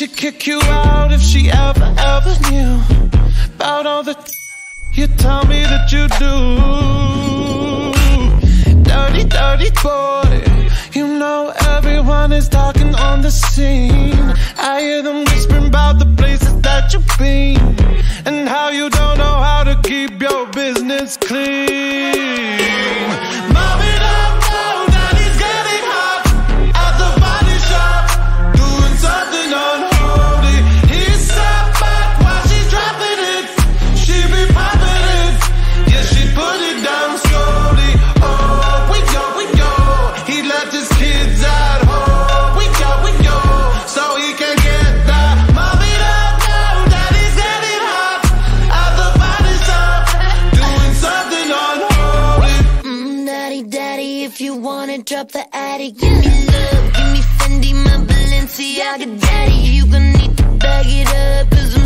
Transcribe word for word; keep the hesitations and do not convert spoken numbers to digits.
she'd kick you out if she ever, ever knew about all the you tell me that you do. Dirty, dirty boy, you know everyone is talking on the scene. I hear them whispering about the places that you've been and how you don't know how to keep your business clean. Mom it up now, daddy's getting hot at the body shop, doing something unholy. He sat back while she's dropping it. She be popping it, yeah, she put it down slowly. Oh, we go, we go. He left his kids at home. We go, we go, so he can get that. Mom it up now, daddy's getting hot at the body shop, doing something unholy. Mm, daddy, daddy, if you wanna drop the addy, give me love, give me Fendi, my Balenciaga daddy. You gon' need to bag it up, 'cause